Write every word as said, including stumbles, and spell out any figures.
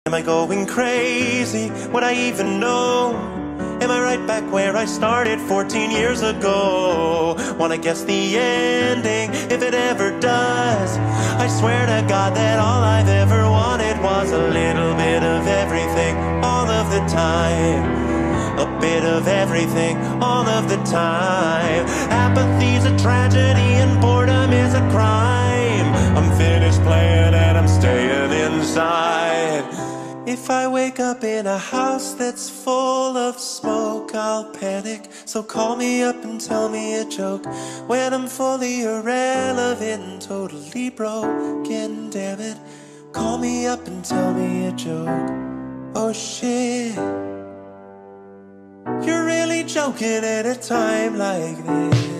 Am I going crazy? Would I even know? Am I right back where I started fourteen years ago? Wanna guess the ending, if it ever does. I swear to God that all I've ever wanted was a little bit of everything, all of the time. A bit of everything, all of the time. Apathy's a tragedy and boredom is a crime. I'm finished playing and I'm staying inside. If I wake up in a house that's full of smoke, I'll panic. So call me up and tell me a joke. When I'm fully irrelevant, totally broken, damn it. Call me up and tell me a joke. Oh shit, you're really joking at a time like this.